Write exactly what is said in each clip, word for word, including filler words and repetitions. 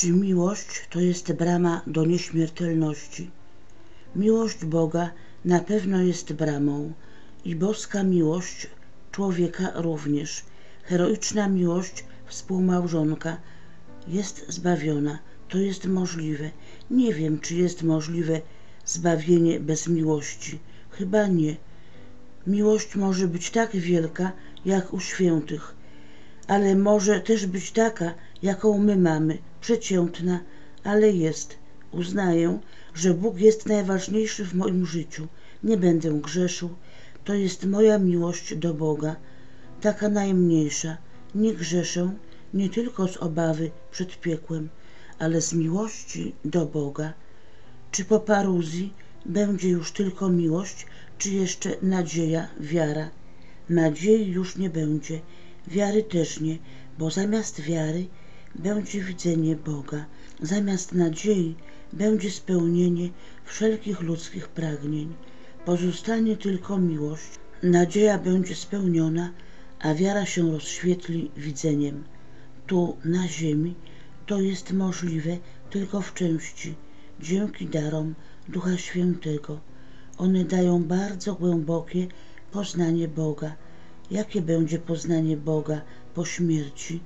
Czy miłość to jest brama do nieśmiertelności? Miłość Boga na pewno jest bramą i boska miłość człowieka również. Heroiczna miłość współmałżonka jest zbawiona. To jest możliwe. Nie wiem, czy jest możliwe zbawienie bez miłości. Chyba nie. Miłość może być tak wielka, jak u świętych, ale może też być taka, jaką my mamy, przeciętna, ale jest. Uznaję, że Bóg jest najważniejszy w moim życiu. Nie będę grzeszył. To jest moja miłość do Boga, taka najmniejsza. Nie grzeszę nie tylko z obawy przed piekłem, ale z miłości do Boga. Czy po paruzji będzie już tylko miłość, czy jeszcze nadzieja, wiara? Nadziei już nie będzie, wiary też nie, bo zamiast wiary będzie widzenie Boga, zamiast nadziei będzie spełnienie wszelkich ludzkich pragnień. Pozostanie tylko miłość, nadzieja będzie spełniona, a wiara się rozświetli widzeniem. Tu, na ziemi, to jest możliwe tylko w części, dzięki darom Ducha Świętego. One dają bardzo głębokie poznanie Boga. Jakie będzie poznanie Boga po śmierci?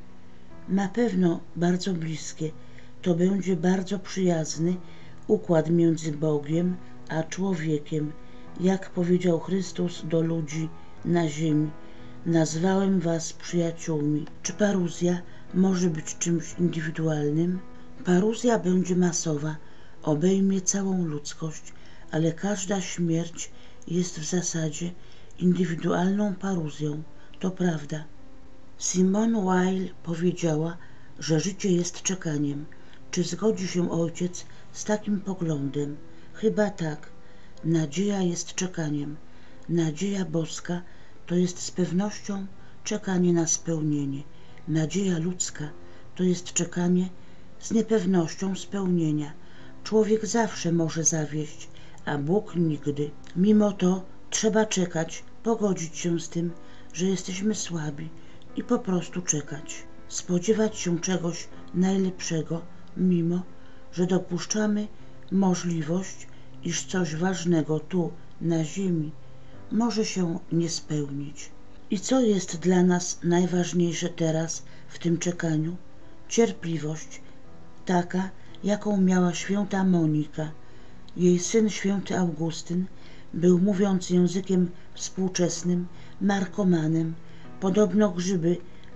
Na pewno bardzo bliskie. To będzie bardzo przyjazny układ między Bogiem a człowiekiem. Jak powiedział Chrystus do ludzi na ziemi: nazwałem was przyjaciółmi. Czy paruzja może być czymś indywidualnym? Paruzja będzie masowa, obejmie całą ludzkość, ale każda śmierć jest w zasadzie indywidualną paruzją. To prawda. Simone Weil powiedziała, że życie jest czekaniem. Czy zgodzi się ojciec z takim poglądem? Chyba tak. Nadzieja jest czekaniem. Nadzieja boska to jest z pewnością czekanie na spełnienie. Nadzieja ludzka to jest czekanie z niepewnością spełnienia. Człowiek zawsze może zawieść, a Bóg nigdy. Mimo to trzeba czekać, pogodzić się z tym, że jesteśmy słabi i po prostu czekać. Spodziewać się czegoś najlepszego, mimo że dopuszczamy możliwość, iż coś ważnego tu, na ziemi, może się nie spełnić. I co jest dla nas najważniejsze teraz w tym czekaniu? Cierpliwość, taka, jaką miała święta Monika. Jej syn święty Augustyn był, mówiąc językiem współczesnym, narkomanem. Podobno grzyby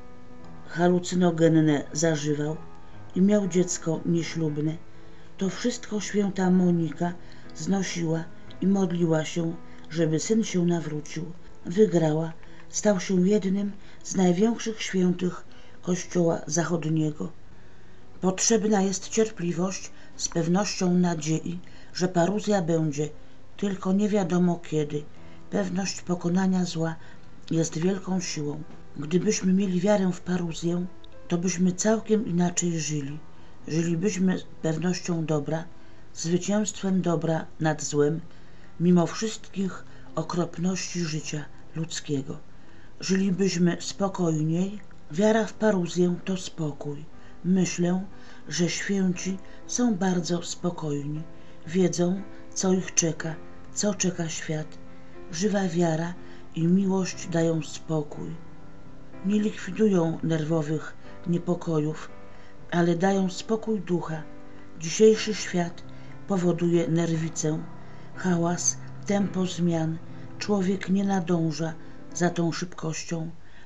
halucynogenne zażywał i miał dziecko nieślubne. To wszystko święta Monika znosiła i modliła się, żeby syn się nawrócił. Wygrała, stał się jednym z największych świętych Kościoła Zachodniego. Potrzebna jest cierpliwość z pewnością nadziei, że paruzja będzie, tylko nie wiadomo kiedy. Pewność pokonania zła jest wielką siłą. Gdybyśmy mieli wiarę w paruzję, to byśmy całkiem inaczej żyli. Żylibyśmy z pewnością dobra, zwycięstwem dobra nad złem, mimo wszystkich okropności życia ludzkiego. Żylibyśmy spokojniej. Wiara w paruzję to spokój. Myślę, że święci są bardzo spokojni. Wiedzą, co ich czeka, co czeka świat. Żywa wiara i miłość dają spokój. Nie likwidują nerwowych niepokojów, ale dają spokój ducha. Dzisiejszy świat powoduje nerwicę, hałas, tempo zmian. Człowiek nie nadąża za tą szybkością,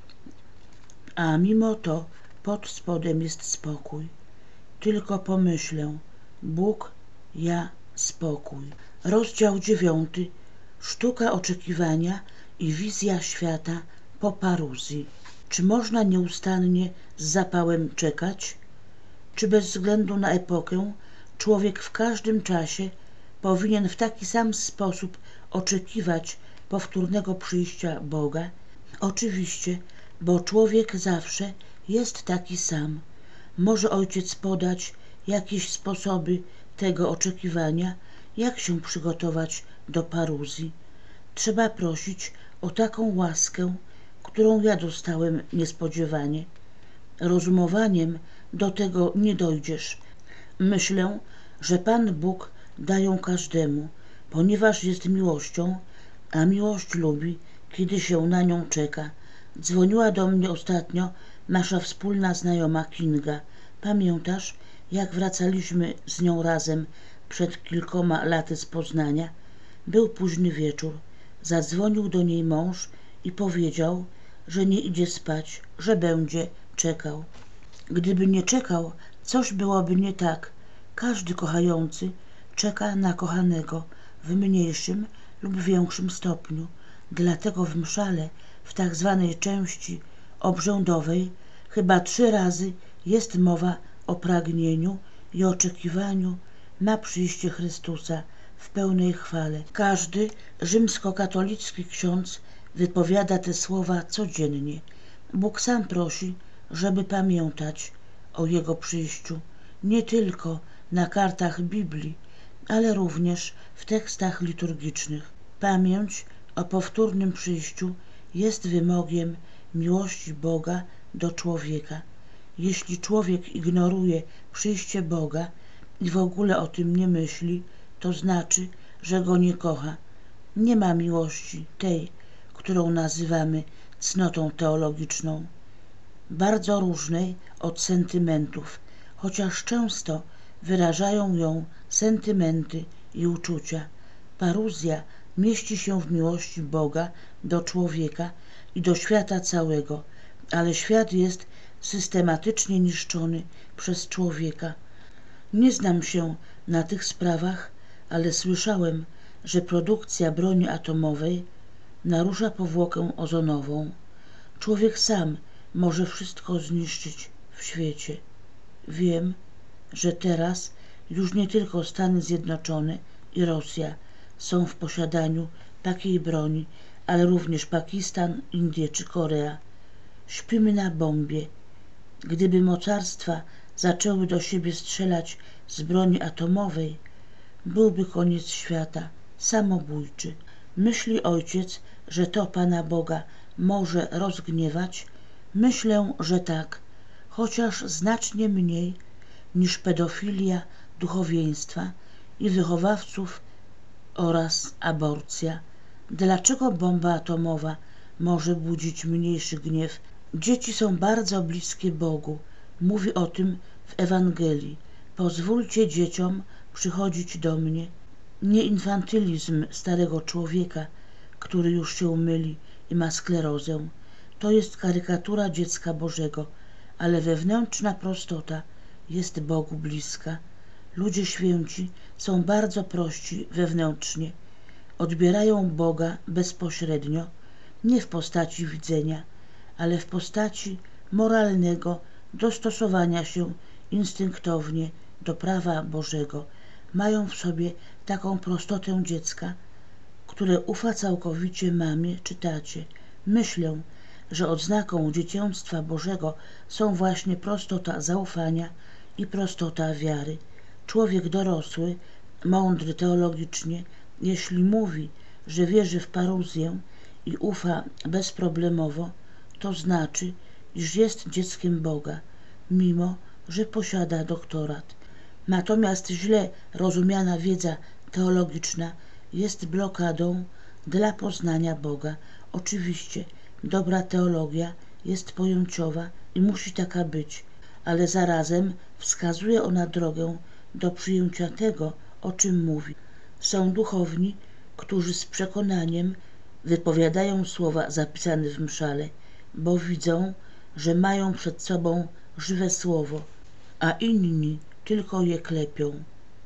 a mimo to pod spodem jest spokój. Tylko pomyślę: Bóg, ja, spokój. Rozdział dziewiąty. Sztuka oczekiwania i wizja świata po paruzji. Czy można nieustannie z zapałem czekać? Czy bez względu na epokę człowiek w każdym czasie powinien w taki sam sposób oczekiwać powtórnego przyjścia Boga? Oczywiście, bo człowiek zawsze jest taki sam. Może ojciec podać jakieś sposoby tego oczekiwania, jak się przygotować do paruzji? Trzeba prosić o taką łaskę, którą ja dostałem niespodziewanie. Rozumowaniem do tego nie dojdziesz. Myślę, że Pan Bóg da ją każdemu, ponieważ jest miłością, a miłość lubi, kiedy się na nią czeka. Dzwoniła do mnie ostatnio nasza wspólna znajoma Kinga. Pamiętasz, jak wracaliśmy z nią razem przed kilkoma laty z Poznania? Był późny wieczór. Zadzwonił do niej mąż i powiedział, że nie idzie spać, że będzie czekał. Gdyby nie czekał, coś byłoby nie tak. Każdy kochający czeka na kochanego w mniejszym lub większym stopniu. Dlatego w mszale, w tak zwanej części obrzędowej, chyba trzy razy jest mowa o pragnieniu i oczekiwaniu na przyjście Chrystusa w pełnej chwale. Każdy rzymskokatolicki ksiądz wypowiada te słowa codziennie. Bóg sam prosi, żeby pamiętać o Jego przyjściu, nie tylko na kartach Biblii, ale również w tekstach liturgicznych. Pamięć o powtórnym przyjściu jest wymogiem miłości Boga do człowieka. Jeśli człowiek ignoruje przyjście Boga i w ogóle o tym nie myśli, to znaczy, że Go nie kocha. Nie ma miłości tej, którą nazywamy cnotą teologiczną, bardzo różnej od sentymentów, chociaż często wyrażają ją sentymenty i uczucia. Paruzja mieści się w miłości Boga do człowieka i do świata całego, ale świat jest systematycznie niszczony przez człowieka. Nie znam się na tych sprawach, ale słyszałem, że produkcja broni atomowej narusza powłokę ozonową. Człowiek sam może wszystko zniszczyć w świecie. Wiem, że teraz już nie tylko Stany Zjednoczone i Rosja są w posiadaniu takiej broni, ale również Pakistan, Indie czy Korea. Śpimy na bombie. Gdyby mocarstwa zaczęły do siebie strzelać z broni atomowej, byłby koniec świata, samobójczy. Myśli ojciec, że to Pana Boga może rozgniewać? Myślę, że tak, chociaż znacznie mniej niż pedofilia duchowieństwa i wychowawców oraz aborcja. Dlaczego bomba atomowa może budzić mniejszy gniew? Dzieci są bardzo bliskie Bogu. Mówi o tym w Ewangelii. Pozwólcie dzieciom przychodzić do mnie. Nie infantylizm starego człowieka, który już się myli i ma sklerozę. To jest karykatura dziecka Bożego, ale wewnętrzna prostota jest Bogu bliska. Ludzie święci są bardzo prości wewnętrznie. Odbierają Boga bezpośrednio, nie w postaci widzenia, ale w postaci moralnego dostosowania się instynktownie do prawa Bożego. Mają w sobie taką prostotę dziecka, które ufa całkowicie mamie czy tacie. Myślę, że odznaką dzieciństwa Bożego są właśnie prostota zaufania i prostota wiary. Człowiek dorosły, mądry teologicznie, jeśli mówi, że wierzy w paruzję i ufa bezproblemowo, to znaczy, iż jest dzieckiem Boga, mimo że posiada doktorat. Natomiast źle rozumiana wiedza teologiczna jest blokadą dla poznania Boga. Oczywiście dobra teologia jest pojęciowa i musi taka być, ale zarazem wskazuje ona drogę do przyjęcia tego, o czym mówi. Są duchowni, którzy z przekonaniem wypowiadają słowa zapisane w mszale, bo widzą, że mają przed sobą żywe słowo, a inni tylko je klepią.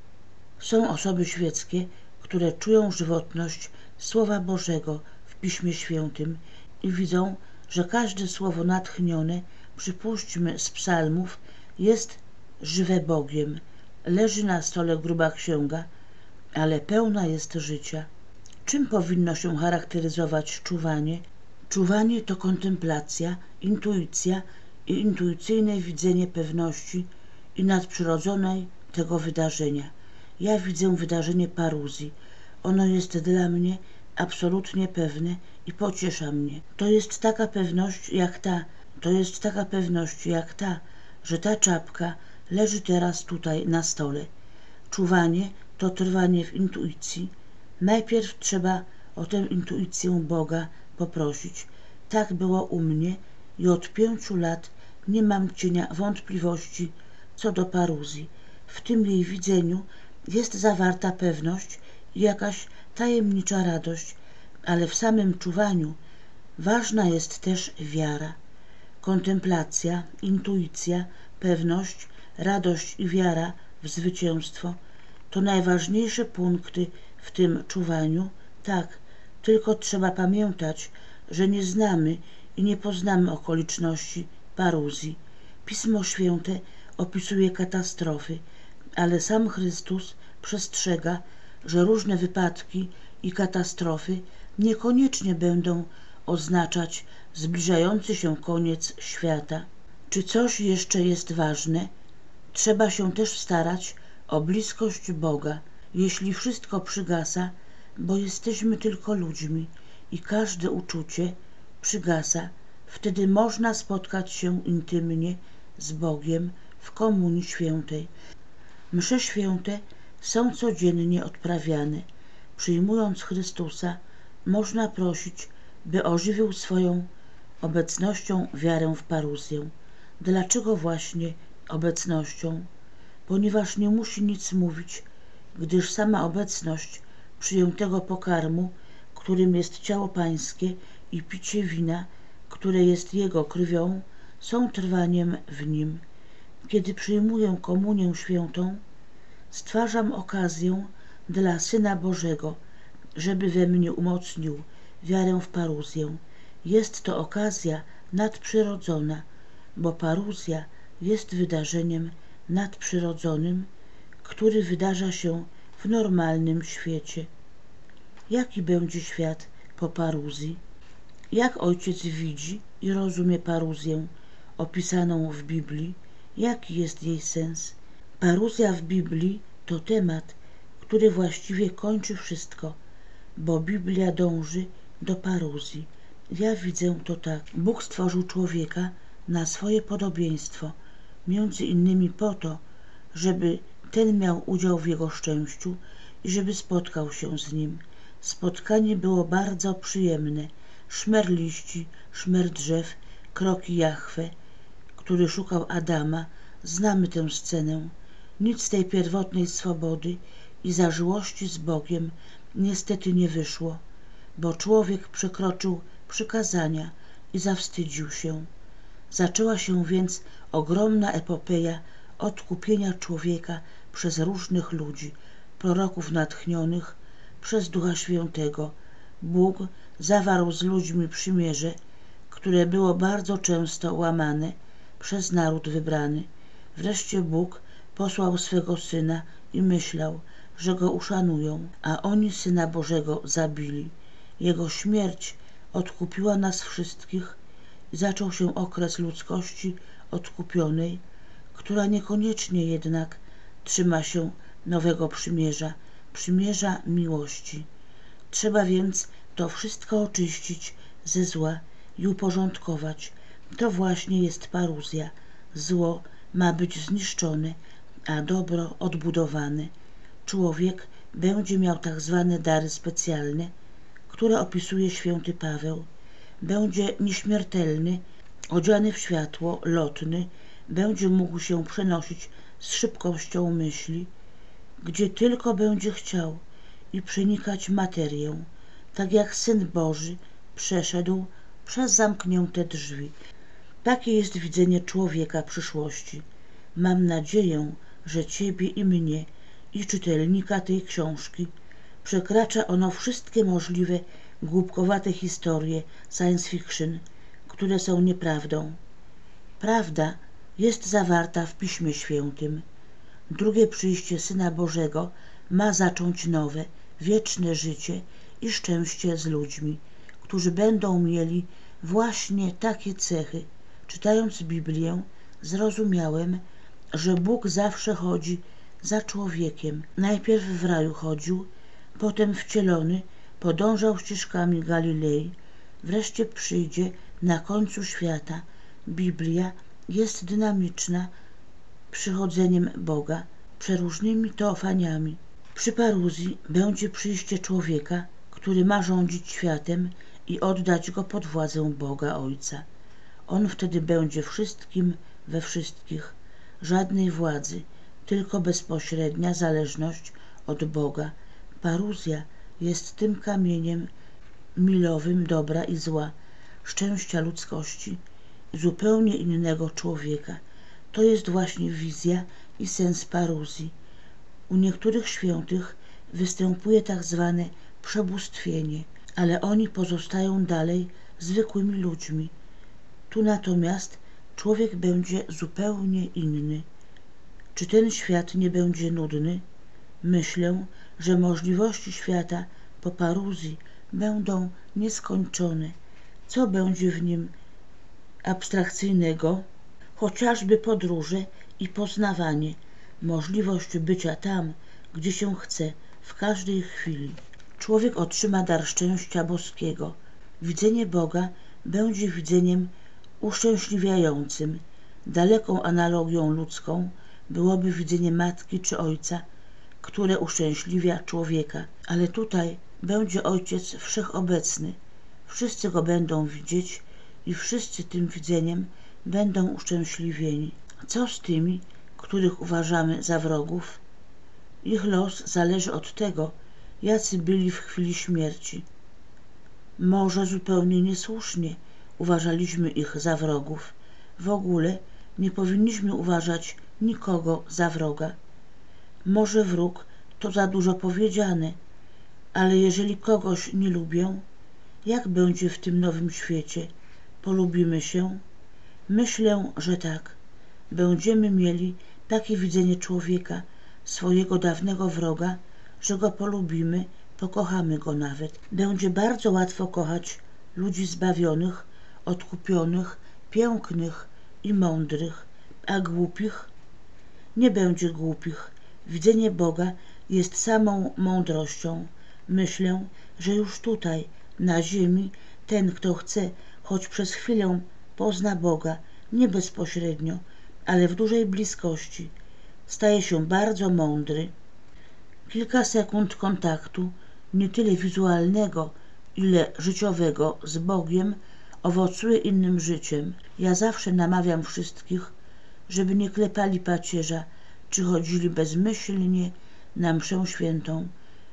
Są osoby świeckie, które czują żywotność Słowa Bożego w Piśmie Świętym i widzą, że każde słowo natchnione, przypuśćmy z psalmów, jest żywe Bogiem. Leży na stole gruba księga, ale pełna jest życia. Czym powinno się charakteryzować czuwanie? Czuwanie to kontemplacja, intuicja i intuicyjne widzenie pewności i nadprzyrodzonej tego wydarzenia. Ja widzę wydarzenie paruzji. Ono jest dla mnie absolutnie pewne i pociesza mnie. To jest taka pewność jak ta, to jest taka pewność jak ta, że ta czapka leży teraz tutaj na stole. Czuwanie to trwanie w intuicji. Najpierw trzeba o tę intuicję Boga poprosić. Tak było u mnie i od pięciu lat nie mam cienia wątpliwości co do paruzji. W tym jej widzeniu jest zawarta pewność i jakaś tajemnicza radość, ale w samym czuwaniu ważna jest też wiara. Kontemplacja, intuicja, pewność, radość i wiara w zwycięstwo to najważniejsze punkty w tym czuwaniu. Tak, tylko trzeba pamiętać, że nie znamy i nie poznamy okoliczności paruzji. Pismo Święte opisuje katastrofy, ale sam Chrystus przestrzega, że różne wypadki i katastrofy niekoniecznie będą oznaczać zbliżający się koniec świata. Czy coś jeszcze jest ważne? Trzeba się też starać o bliskość Boga. Jeśli wszystko przygasa, bo jesteśmy tylko ludźmi i każde uczucie przygasa, wtedy można spotkać się intymnie z Bogiem w Komunii Świętej. Msze święte są codziennie odprawiane. Przyjmując Chrystusa, można prosić, by ożywił swoją obecnością wiarę w paruzję. Dlaczego właśnie obecnością? Ponieważ nie musi nic mówić, gdyż sama obecność przyjętego pokarmu, którym jest ciało Pańskie, i picie wina, które jest Jego krwią, są trwaniem w Nim. Kiedy przyjmuję Komunię Świętą, stwarzam okazję dla Syna Bożego, żeby we mnie umocnił wiarę w paruzję. Jest to okazja nadprzyrodzona, bo paruzja jest wydarzeniem nadprzyrodzonym, który wydarza się w normalnym świecie. Jaki będzie świat po paruzji? Jak Ojciec widzi i rozumie paruzję opisaną w Biblii? Jaki jest jej sens? Paruzja w Biblii to temat, który właściwie kończy wszystko, bo Biblia dąży do paruzji. Ja widzę to tak. Bóg stworzył człowieka na swoje podobieństwo, między innymi po to, żeby ten miał udział w jego szczęściu i żeby spotkał się z nim. Spotkanie było bardzo przyjemne. Szmer liści, szmer drzew, kroki Jahwe, który szukał Adama. Znamy tę scenę. Nic z tej pierwotnej swobody i zażyłości z Bogiem niestety nie wyszło, bo człowiek przekroczył przykazania i zawstydził się. Zaczęła się więc ogromna epopeja odkupienia człowieka przez różnych ludzi, proroków natchnionych przez Ducha Świętego. Bóg zawarł z ludźmi przymierze, które było bardzo często łamane przez naród wybrany. Wreszcie Bóg posłał swego Syna i myślał, że Go uszanują, a oni Syna Bożego zabili. Jego śmierć odkupiła nas wszystkich i zaczął się okres ludzkości odkupionej, która niekoniecznie jednak trzyma się nowego przymierza, przymierza miłości. Trzeba więc to wszystko oczyścić ze zła i uporządkować. To właśnie jest paruzja. Zło ma być zniszczone, a dobro odbudowane. Człowiek będzie miał tak zwane dary specjalne, które opisuje święty Paweł. Będzie nieśmiertelny, odziany w światło, lotny, będzie mógł się przenosić z szybkością myśli, gdzie tylko będzie chciał i przenikać materię, tak jak Syn Boży przeszedł przez zamknięte drzwi. Takie jest widzenie człowieka przyszłości. Mam nadzieję, że Ciebie i mnie, i czytelnika tej książki, przekracza ono wszystkie możliwe głupkowate historie science fiction, które są nieprawdą. Prawda jest zawarta w Piśmie Świętym. Drugie przyjście Syna Bożego ma zacząć nowe, wieczne życie i szczęście z ludźmi, którzy będą mieli właśnie takie cechy. Czytając Biblię, zrozumiałem, że Bóg zawsze chodzi za człowiekiem. Najpierw w raju chodził, potem wcielony podążał ścieżkami Galilei, wreszcie przyjdzie na końcu świata. Biblia jest dynamiczna przychodzeniem Boga, przeróżnymi teofaniami. Przy paruzji będzie przyjście człowieka, który ma rządzić światem i oddać go pod władzę Boga Ojca. On wtedy będzie wszystkim we wszystkich, żadnej władzy, tylko bezpośrednia zależność od Boga. Paruzja jest tym kamieniem milowym dobra i zła, szczęścia ludzkości, zupełnie innego człowieka. To jest właśnie wizja i sens paruzji. U niektórych świętych występuje tak zwane przebóstwienie, ale oni pozostają dalej zwykłymi ludźmi. Tu natomiast człowiek będzie zupełnie inny. Czy ten świat nie będzie nudny? Myślę, że możliwości świata po paruzji będą nieskończone. Co będzie w nim abstrakcyjnego? Chociażby podróże i poznawanie, możliwość bycia tam, gdzie się chce, w każdej chwili. Człowiek otrzyma dar szczęścia boskiego. Widzenie Boga będzie widzeniem uszczęśliwiającym. Daleką analogią ludzką byłoby widzenie matki czy ojca, które uszczęśliwia człowieka. Ale tutaj będzie Ojciec wszechobecny. Wszyscy Go będą widzieć i wszyscy tym widzeniem będą uszczęśliwieni. Co z tymi, których uważamy za wrogów? Ich los zależy od tego, jacy byli w chwili śmierci. Może zupełnie niesłusznie uważaliśmy ich za wrogów. W ogóle nie powinniśmy uważać nikogo za wroga. Może wróg to za dużo powiedziane, ale jeżeli kogoś nie lubię, jak będzie w tym nowym świecie? Polubimy się? Myślę, że tak. Będziemy mieli takie widzenie człowieka, swojego dawnego wroga, że go polubimy, pokochamy go nawet. Będzie bardzo łatwo kochać ludzi zbawionych, odkupionych, pięknych i mądrych, a głupich? Nie będzie głupich. Widzenie Boga jest samą mądrością. Myślę, że już tutaj, na ziemi, ten, kto chce, choć przez chwilę pozna Boga, nie bezpośrednio, ale w dużej bliskości, staje się bardzo mądry. Kilka sekund kontaktu, nie tyle wizualnego, ile życiowego z Bogiem, owocuje innym życiem. Ja zawsze namawiam wszystkich, żeby nie klepali pacierza, czy chodzili bezmyślnie na mszę świętą,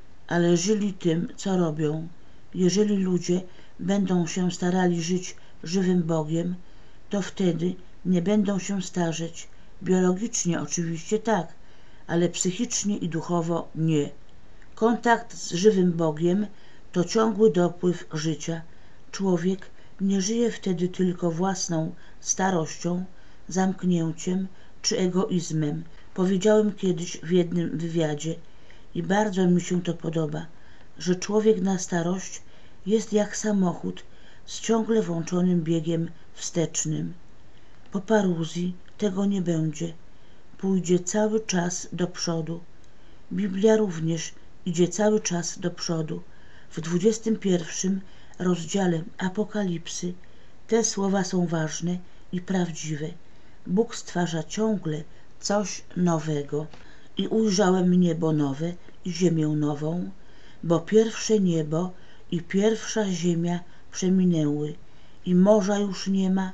ale żyli tym, co robią. Jeżeli ludzie będą się starali żyć żywym Bogiem, to wtedy nie będą się starzeć. Biologicznie oczywiście tak, ale psychicznie i duchowo nie. Kontakt z żywym Bogiem to ciągły dopływ życia. Człowiek nie żyje wtedy tylko własną starością, zamknięciem czy egoizmem. Powiedziałem kiedyś w jednym wywiadzie i bardzo mi się to podoba, że człowiek na starość jest jak samochód z ciągle włączonym biegiem wstecznym. Po paruzji tego nie będzie. Pójdzie cały czas do przodu. Biblia również idzie cały czas do przodu. W dwudziestym pierwszym rozdziale Apokalipsy te słowa są ważne i prawdziwe. Bóg stwarza ciągle coś nowego. I ujrzałem niebo nowe i ziemię nową, bo pierwsze niebo i pierwsza ziemia przeminęły i morza już nie ma,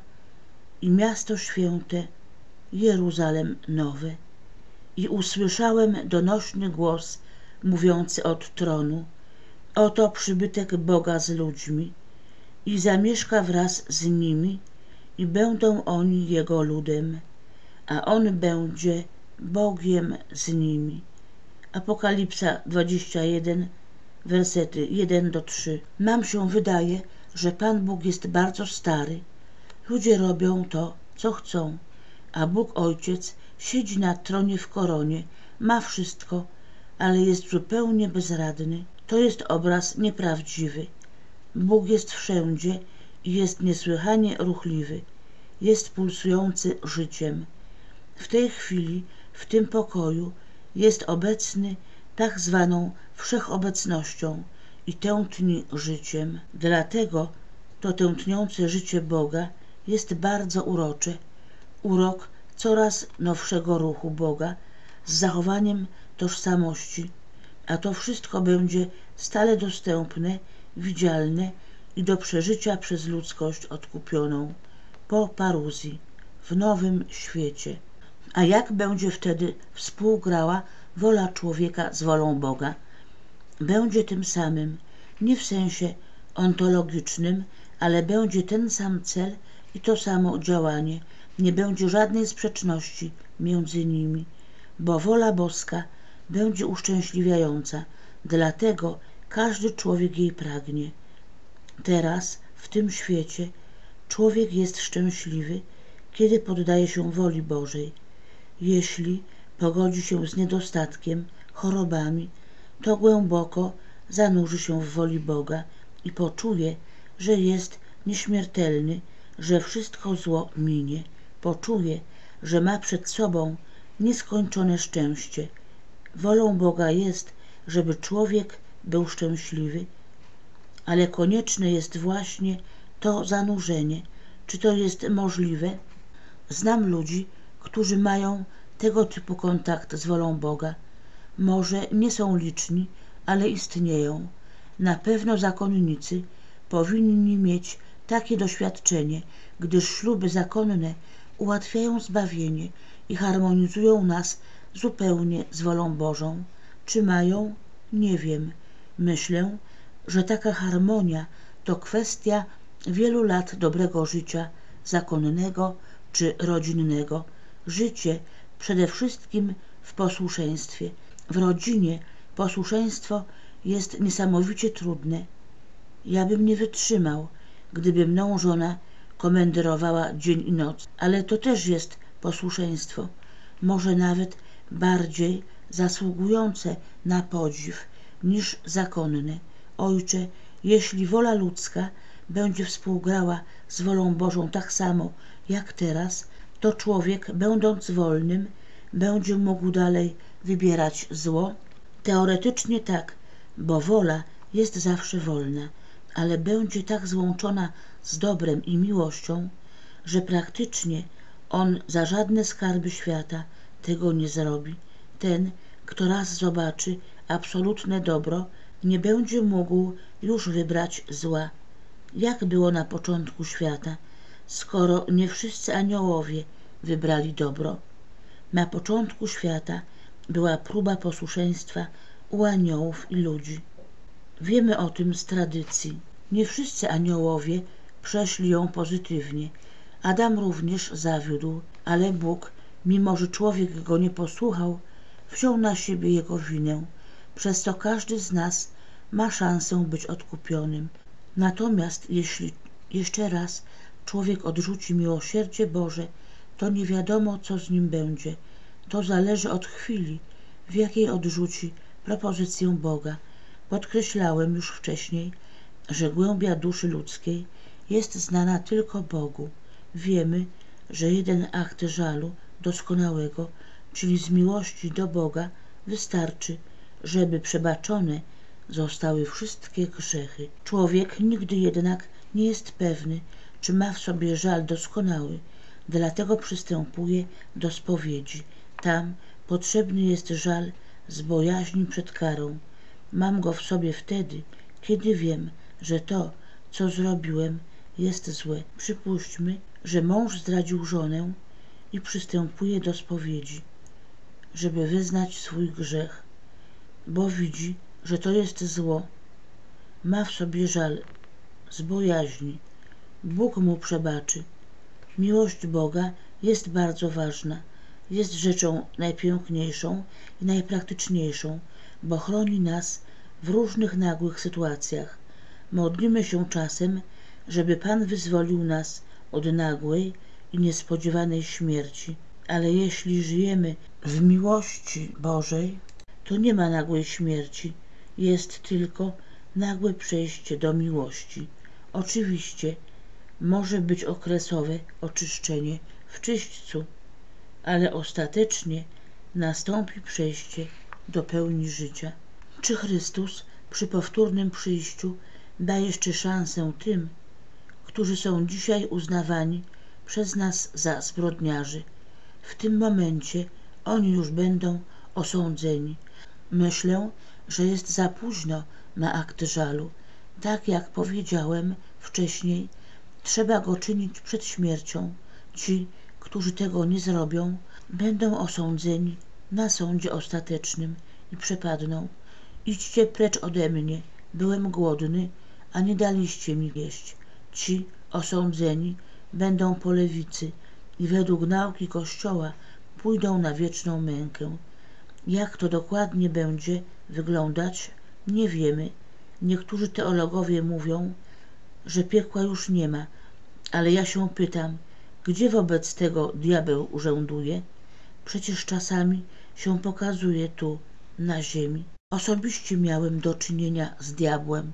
i miasto święte, Jeruzalem nowe. I usłyszałem donośny głos mówiący od tronu: oto przybytek Boga z ludźmi i zamieszka wraz z nimi i będą oni Jego ludem, a On będzie Bogiem z nimi. Apokalipsa dwadzieścia jeden, wersety jeden do trzech. Nam się wydaje, że Pan Bóg jest bardzo stary. Ludzie robią to, co chcą, a Bóg Ojciec siedzi na tronie w koronie, ma wszystko, ale jest zupełnie bezradny. To jest obraz nieprawdziwy. Bóg jest wszędzie i jest niesłychanie ruchliwy. Jest pulsujący życiem. W tej chwili, w tym pokoju jest obecny tak zwaną wszechobecnością i tętni życiem. Dlatego to tętniące życie Boga jest bardzo urocze. Urok coraz nowszego ruchu Boga z zachowaniem tożsamości, a to wszystko będzie stale dostępne, widzialne i do przeżycia przez ludzkość odkupioną po paruzji w nowym świecie. A jak będzie wtedy współgrała wola człowieka z wolą Boga? Będzie tym samym, nie w sensie ontologicznym, ale będzie ten sam cel i to samo działanie. Nie będzie żadnej sprzeczności między nimi, bo wola boska będzie uszczęśliwiająca, dlatego każdy człowiek jej pragnie. Teraz, w tym świecie, człowiek jest szczęśliwy, kiedy poddaje się woli Bożej. Jeśli pogodzi się z niedostatkiem, chorobami, to głęboko zanurzy się w woli Boga i poczuje, że jest nieśmiertelny, że wszystko zło minie. Poczuje, że ma przed sobą nieskończone szczęście. Wolą Boga jest, żeby człowiek był szczęśliwy, ale konieczne jest właśnie to zanurzenie. Czy to jest możliwe? Znam ludzi, którzy mają tego typu kontakt z wolą Boga. Może nie są liczni, ale istnieją. Na pewno zakonnicy powinni mieć takie doświadczenie, gdyż śluby zakonne ułatwiają zbawienie i harmonizują nas zupełnie z wolą Bożą. Czy mają? Nie wiem. Myślę, że taka harmonia to kwestia wielu lat dobrego życia zakonnego czy rodzinnego. Życie przede wszystkim w posłuszeństwie. W rodzinie posłuszeństwo jest niesamowicie trudne. Ja bym nie wytrzymał, gdyby mną żona komenderowała dzień i noc, ale to też jest posłuszeństwo, może nawet bardziej zasługujące na podziw niż zakonne. Ojcze, jeśli wola ludzka będzie współgrała z wolą Bożą tak samo jak teraz, to człowiek, będąc wolnym, będzie mógł dalej wybierać zło? Teoretycznie tak, bo wola jest zawsze wolna, ale będzie tak złączona z dobrem i miłością, że praktycznie on za żadne skarby świata tego nie zrobi. Ten, kto raz zobaczy absolutne dobro, nie będzie mógł już wybrać zła. Jak było na początku świata, skoro nie wszyscy aniołowie wybrali dobro? Na początku świata była próba posłuszeństwa u aniołów i ludzi. Wiemy o tym z tradycji. Nie wszyscy aniołowie przeszli ją pozytywnie. Adam również zawiódł, ale Bóg, mimo że człowiek go nie posłuchał, wziął na siebie jego winę, przez co każdy z nas ma szansę być odkupionym. Natomiast jeśli jeszcze raz człowiek odrzuci miłosierdzie Boże, to nie wiadomo, co z nim będzie. To zależy od chwili, w jakiej odrzuci propozycję Boga. Podkreślałem już wcześniej, że głębia duszy ludzkiej jest znana tylko Bogu. Wiemy, że jeden akt żalu doskonałego, czyli z miłości do Boga, wystarczy, żeby przebaczone zostały wszystkie grzechy. Człowiek nigdy jednak nie jest pewny, czy ma w sobie żal doskonały, dlatego przystępuje do spowiedzi. Tam potrzebny jest żal z bojaźni przed karą. Mam go w sobie wtedy, kiedy wiem, że to, co zrobiłem, jest złe. Przypuśćmy, że mąż zdradził żonę i przystępuje do spowiedzi, żeby wyznać swój grzech, bo widzi, że to jest zło. Ma w sobie żal z bojaźni. Bóg mu przebaczy. Miłość Boga jest bardzo ważna. Jest rzeczą najpiękniejszą i najpraktyczniejszą, bo chroni nas w różnych nagłych sytuacjach. Modlimy się czasem, żeby Pan wyzwolił nas od nagłej i niespodziewanej śmierci. Ale jeśli żyjemy w miłości Bożej, to nie ma nagłej śmierci. Jest tylko nagłe przejście do miłości. Oczywiście może być okresowe oczyszczenie w czyśćcu, ale ostatecznie nastąpi przejście do pełni życia. Czy Chrystus przy powtórnym przyjściu da jeszcze szansę tym, którzy są dzisiaj uznawani przez nas za zbrodniarzy? W tym momencie oni już będą osądzeni. Myślę, że jest za późno na akt żalu. Tak jak powiedziałem wcześniej, trzeba go czynić przed śmiercią. Ci, którzy tego nie zrobią, będą osądzeni na sądzie ostatecznym i przepadną. Idźcie precz ode mnie, byłem głodny, a nie daliście mi jeść. Ci osądzeni będą po lewicy i według nauki Kościoła pójdą na wieczną mękę. Jak to dokładnie będzie wyglądać, nie wiemy. Niektórzy teologowie mówią, że piekła już nie ma, ale ja się pytam, gdzie wobec tego diabeł urzęduje? Przecież czasami się pokazuje tu, na ziemi. Osobiście miałem do czynienia z diabłem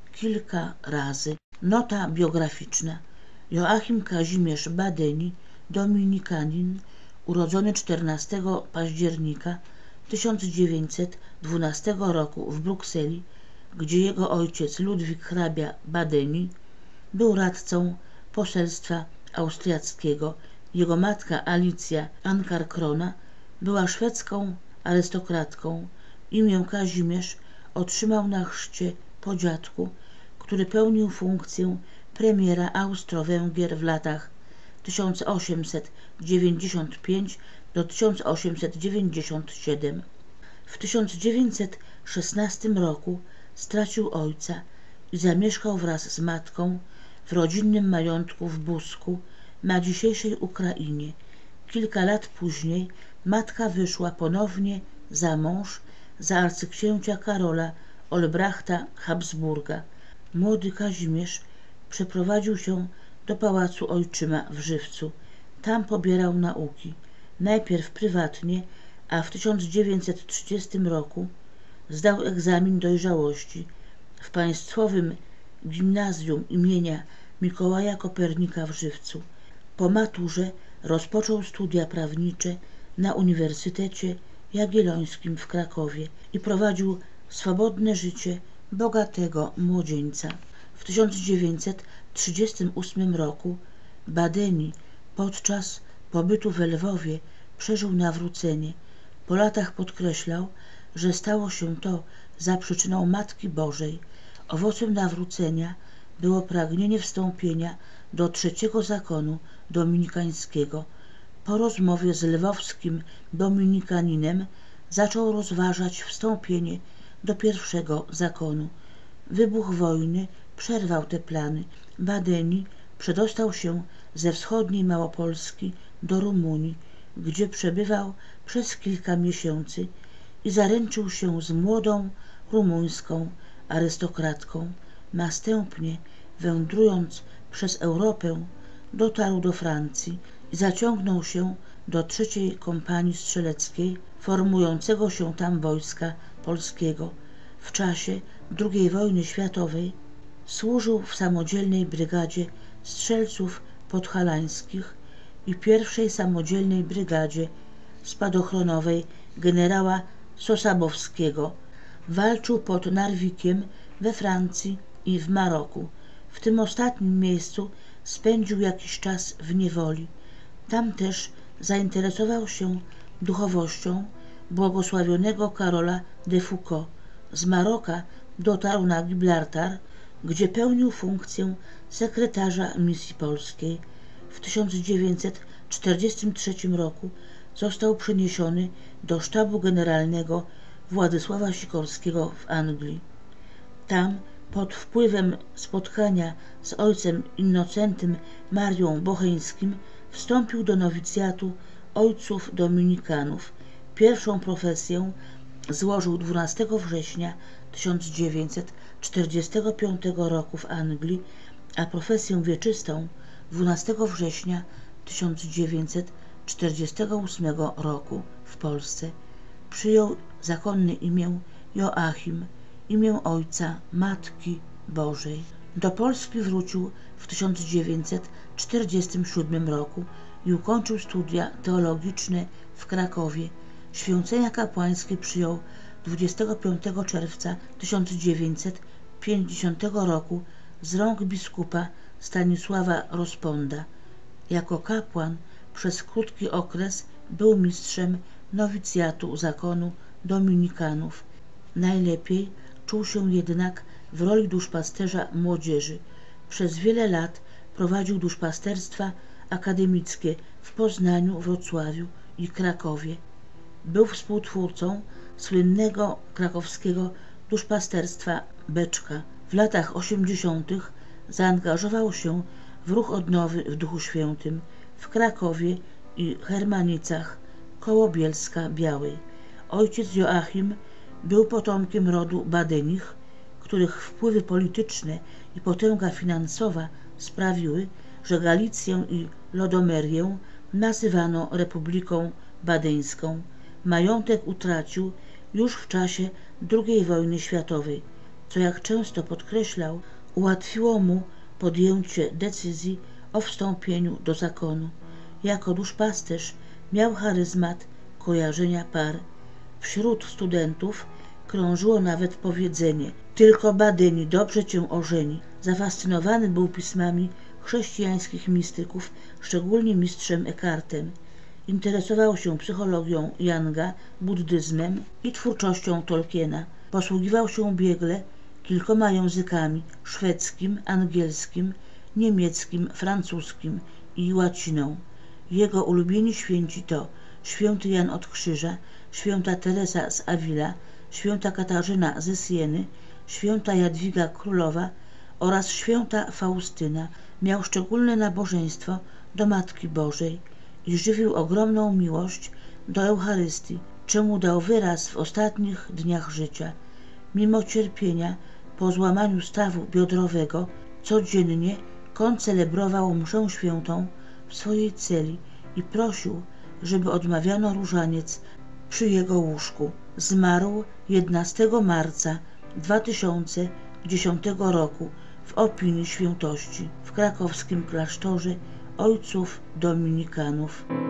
kilka razy. Nota biograficzna. Joachim Kazimierz Badeni, dominikanin, urodzony czternastego października tysiąc dziewięćset dwunastego roku w Brukseli, gdzie jego ojciec Ludwik hrabia Badeni był radcą poselstwa austriackiego. Jego matka Alicja Ankarkrona była szwedzką arystokratką. Imię Kazimierz otrzymał na chrzcie po dziadku, który pełnił funkcję premiera Austro-Węgier w latach tysiąc osiemset dziewięćdziesiąt pięć do tysiąc osiemset dziewięćdziesiąt siedem. W tysiąc dziewięćset szesnastym roku stracił ojca i zamieszkał wraz z matką w rodzinnym majątku w Busku na dzisiejszej Ukrainie. Kilka lat później matka wyszła ponownie za mąż za arcyksięcia Karola Olbrachta Habsburga. Młody Kazimierz przeprowadził się do pałacu ojczyma w Żywcu. Tam pobierał nauki, najpierw prywatnie, a w tysiąc dziewięćset trzydziestym roku zdał egzamin dojrzałości w Państwowym Gimnazjum imienia Mikołaja Kopernika w Żywcu. Po maturze rozpoczął studia prawnicze na Uniwersytecie Jagiellońskim w Krakowie i prowadził swobodne życie bogatego młodzieńca. W tysiąc dziewięćset trzydziestym ósmym roku Badeni podczas pobytu w Lwowie przeżył nawrócenie. Po latach podkreślał, że stało się to za przyczyną Matki Bożej. Owocem nawrócenia było pragnienie wstąpienia do trzeciego zakonu dominikańskiego. Po rozmowie z lwowskim dominikaninem zaczął rozważać wstąpienie do pierwszego zakonu. Wybuch wojny przerwał te plany. Badeni przedostał się ze wschodniej Małopolski do Rumunii, gdzie przebywał przez kilka miesięcy i zaręczył się z młodą rumuńską arystokratką. Następnie, wędrując przez Europę, dotarł do Francji i zaciągnął się do trzeciej kompanii strzeleckiej formującego się tam wojska polskiego. W czasie drugiej wojny światowej służył w samodzielnej brygadzie strzelców podhalańskich i pierwszej samodzielnej brygadzie spadochronowej generała Sosabowskiego. Walczył pod Narwikiem we Francji i w Maroku. W tym ostatnim miejscu spędził jakiś czas w niewoli. Tam też zainteresował się duchowością błogosławionego Karola de Foucauld. Z Maroka dotarł na Gibraltar, gdzie pełnił funkcję sekretarza misji polskiej. W tysiąc dziewięćset czterdziestym trzecim roku został przeniesiony do sztabu generalnego Władysława Sikorskiego w Anglii. Tam pod wpływem spotkania z ojcem Innocentym Marią Bocheńskim wstąpił do nowicjatu ojców dominikanów. Pierwszą profesję złożył dwunastego września tysiąc dziewięćset czterdziestego piątego roku w Anglii, a profesję wieczystą dwunastego września tysiąc dziewięćset czterdziestego ósmego roku w Polsce. Przyjął zakonne imię Joachim, imię ojca Matki Bożej. Do Polski wrócił w tysiąc dziewięćset czterdziestym siódmym roku i ukończył studia teologiczne w Krakowie. Święcenia kapłańskie przyjął dwudziestego piątego czerwca tysiąc dziewięćset pięćdziesiątego roku z rąk biskupa Stanisława Rozponda. Jako kapłan przez krótki okres był mistrzem nowicjatu zakonu dominikanów. Najlepiej czuł się jednak w roli duszpasterza młodzieży. Przez wiele lat prowadził duszpasterstwa akademickie w Poznaniu, Wrocławiu i Krakowie. Był współtwórcą słynnego krakowskiego duszpasterstwa Beczka. W latach osiemdziesiątych zaangażował się w ruch odnowy w Duchu Świętym w Krakowie i Hermanicach koło Bielska-Białej. Ojciec Joachim był potomkiem rodu Badenich, których wpływy polityczne i potęga finansowa sprawiły, że Galicję i Lodomerię nazywano Republiką Badeńską. Majątek utracił już w czasie drugiej wojny światowej, co, jak często podkreślał, ułatwiło mu podjęcie decyzji o wstąpieniu do zakonu. Jako duszpasterz miał charyzmat kojarzenia par. Wśród studentów krążyło nawet powiedzenie: tylko Badeni dobrze cię ożeni. Zafascynowany był pismami chrześcijańskich mistyków, szczególnie mistrzem Eckhartem. Interesował się psychologią Janga, buddyzmem i twórczością Tolkiena. Posługiwał się biegle kilkoma językami: szwedzkim, angielskim, niemieckim, francuskim i łaciną. Jego ulubieni święci to święty Jan od Krzyża, święta Teresa z Avila, święta Katarzyna ze Sieny, święta Jadwiga Królowa oraz święta Faustyna. Miał szczególne nabożeństwo do Matki Bożej i żywił ogromną miłość do Eucharystii, czemu dał wyraz w ostatnich dniach życia. Mimo cierpienia po złamaniu stawu biodrowego codziennie koncelebrował mszę świętą w swojej celi i prosił, żeby odmawiano różaniec przy jego łóżku. Zmarł jedenastego marca dwa tysiące dziesiątego roku w opinii świętości w krakowskim klasztorze ojców dominikanów.